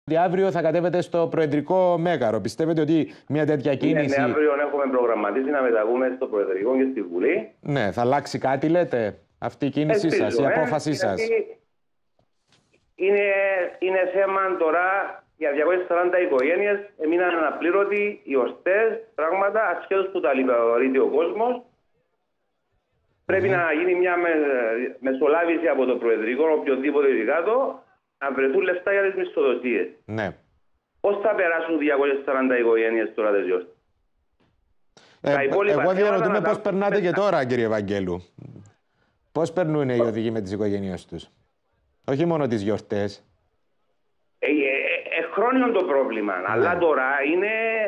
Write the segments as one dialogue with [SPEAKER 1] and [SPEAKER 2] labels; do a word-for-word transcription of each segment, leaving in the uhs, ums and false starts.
[SPEAKER 1] ότι αύριο θα κατέβετε στο Προεδρικό Μέγαρο. Πιστεύετε ότι μια τέτοια κίνηση.
[SPEAKER 2] Ναι, ναι, αύριο έχουμε προγραμματίσει να μεταβούμε στο Προεδρικό και στη Βουλή.
[SPEAKER 1] Ναι, θα αλλάξει κάτι, λέτε, αυτή η κίνησή σας, η απόφασή σας.
[SPEAKER 2] Είναι, είναι θέμα τώρα για διακόσιες σαράντα οικογένειες, έμειναν αναπλήρωτοι, ιωστές, πράγματα, ασχέτως που τα λιπαρείται ο κόσμος. Πρέπει mm. να γίνει μια με, μεσολάβηση από το Προεδρικό, οποιοδήποτε ειδικάτο, να βρεθούν λεφτά για τις μισθοδοσίες.
[SPEAKER 1] Ναι.
[SPEAKER 2] Πώς θα περάσουν διακόσιες σαράντα οικογένειες τώρα τις γιορτές?
[SPEAKER 1] Ε, εγώ διαρωτούμε πώς περνάτε και τώρα, κύριε Βαγγέλου. Πώς περνούν οι οδηγοί με τις οικογένειες τους? Όχι μόνο τις γιορτές.
[SPEAKER 2] Ε, ε, ε, χρόνιο το πρόβλημα, ναι. Αλλά τώρα είναι...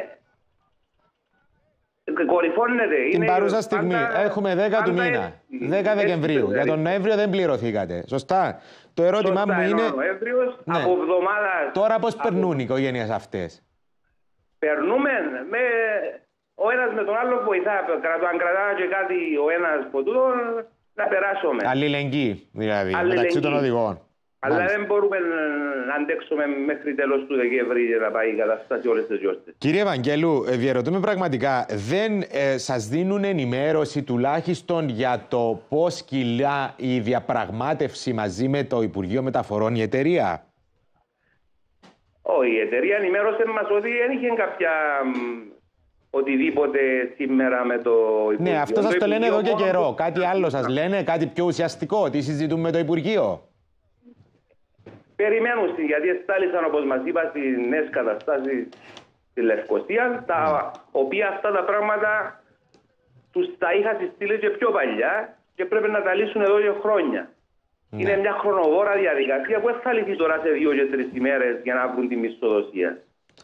[SPEAKER 2] Κορυφώνεται.
[SPEAKER 1] Την
[SPEAKER 2] είναι
[SPEAKER 1] παρούσα στιγμή πάντα, έχουμε δέκα του μήνα, δέκα Δεκεμβρίου. Για τον Νοέμβριο δεν πληρωθήκατε. Σωστά. Το ερώτημά
[SPEAKER 2] Σωστά,
[SPEAKER 1] μου είναι...
[SPEAKER 2] Ναι. Από εβδομάδα...
[SPEAKER 1] Τώρα πώς
[SPEAKER 2] από...
[SPEAKER 1] περνούν οι οικογένειες αυτές?
[SPEAKER 2] Περνούμε με... Ο ένας με τον άλλο βοηθά. Αν κρατά και κάτι ο ένας από τούτον, να περάσουμε.
[SPEAKER 1] Αλληλεγγύη δηλαδή, μεταξύ των οδηγών.
[SPEAKER 2] Αλλά
[SPEAKER 1] Μάλιστα.
[SPEAKER 2] δεν μπορούμε να αντέξουμε μέχρι τέλος του Δεκέμβρη για να πάει η κατάσταση όλες τις γιορτές.
[SPEAKER 1] Κύριε Βαγγέλου, διαρωτούμε πραγματικά, δεν ε, σας δίνουν ενημέρωση τουλάχιστον για το πώς κυλά η διαπραγμάτευση μαζί με το Υπουργείο Μεταφορών, η εταιρεία?
[SPEAKER 2] Όχι, η εταιρεία ενημέρωσε μας ότι δεν είχε κάποια οτιδήποτε σήμερα με το Υπουργείο.
[SPEAKER 1] Ναι, αυτό σας το λένε εδώ και καιρό. Κάτι άλλο σας λένε, κάτι πιο ουσιαστικό, τι συζητούμε με το Υπουργείο?
[SPEAKER 2] Περιμένουν, γιατί εστάλησαν, όπως μας είπα, στις νέες καταστάσεις στη Λευκοσία, τα οποία αυτά τα πράγματα τους τα είχα συστείλει και πιο παλιά και πρέπει να τα λύσουν εδώ και χρόνια. Ναι. Είναι μια χρονοβόρα διαδικασία που δεν θα λυθεί τώρα σε δύο και τρεις ημέρες για να βρουν τη μισθοδοσία.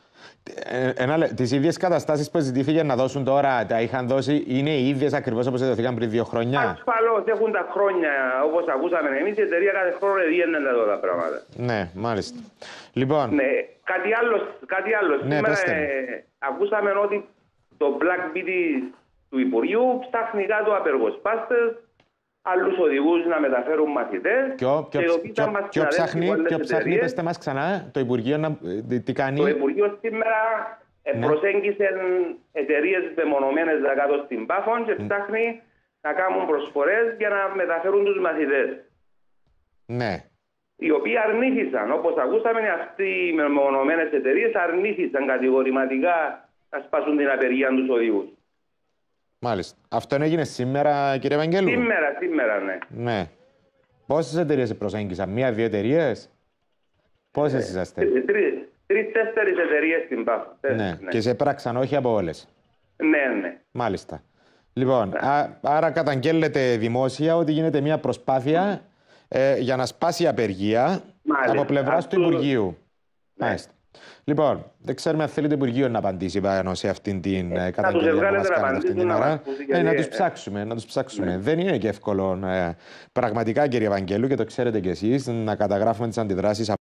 [SPEAKER 1] Ε, τις ίδιες καταστάσεις που ζητήθηκε να δώσουν τώρα, τα είχαν δώσει, είναι οι ίδιες ακριβώς όπως δόθηκαν πριν δύο χρόνια?
[SPEAKER 2] Ασφαλώς, έχουν τα χρόνια, όπως ακούσαμε εμείς, η εταιρεία κάθε χρόνο διέννεται εδώ τα πράγματα.
[SPEAKER 1] Ναι, μάλιστα. Λοιπόν...
[SPEAKER 2] Ναι, κάτι άλλο, κάτι άλλο.
[SPEAKER 1] Ναι,
[SPEAKER 2] σήμερα ε, ακούσαμε ότι το Black Beauty του Υπουργείου ψάχνει κάτω απεργοσπάστες, άλλους οδηγούς να μεταφέρουν μαθητές.
[SPEAKER 1] Ποιο, ποιο, ποιο, ποιο ψάχνει, ποιο ψάχνει, πέστε μας ξανά, το Υπουργείο να, τι κάνει?
[SPEAKER 2] Το Υπουργείο σήμερα ναι. προσέγγισε εταιρείες μεμονωμένες κάτω στην Πάφων και ψάχνει να κάνουν προσφορές για να μεταφέρουν τους μαθητές.
[SPEAKER 1] Ναι.
[SPEAKER 2] Οι οποίοι αρνήθησαν, όπως ακούσαμε, αυτοί οι μεμονωμένες εταιρείες αρνήθησαν κατηγορηματικά να σπάσουν την απεργία τους οδηγούς. Μάλιστα.
[SPEAKER 1] Αυτό έγινε σήμερα, κύριε Βαγγέλου?
[SPEAKER 2] Σήμερα, σήμερα, ναι.
[SPEAKER 1] Ναι. Πόσες εταιρείες προσέγγισαν, μία, δύο εταιρείες? Πόσες είσαστε?
[SPEAKER 2] Τρεις-τέσσερις εταιρείες στην Πάφο.
[SPEAKER 1] Ναι. ναι. Και σε πράξαν, όχι από όλες?
[SPEAKER 2] Ναι, ναι.
[SPEAKER 1] Μάλιστα. Λοιπόν, α, άρα καταγγέλλεται δημόσια ότι γίνεται μια προσπάθεια ε, για να σπάσει η απεργία. Μάλιστα. Από πλευράς του Υπουργείου. Ναι. Μάλιστα. Λοιπόν, δεν ξέρουμε αν θέλει το Υπουργείο να απαντήσει πάνω σε αυτήν την ε, καταγγελία που μας κάνετε αυτήν την ώρα. Ε, να τους ψάξουμε, να τους ψάξουμε. Ναι. Δεν είναι και εύκολο ε, πραγματικά, κύριε Βαγγέλου, και το ξέρετε κι εσείς, να καταγράφουμε τις αντιδράσεις